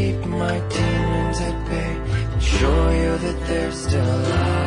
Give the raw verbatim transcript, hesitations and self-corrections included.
keep my demons at bay and show you that they're still alive.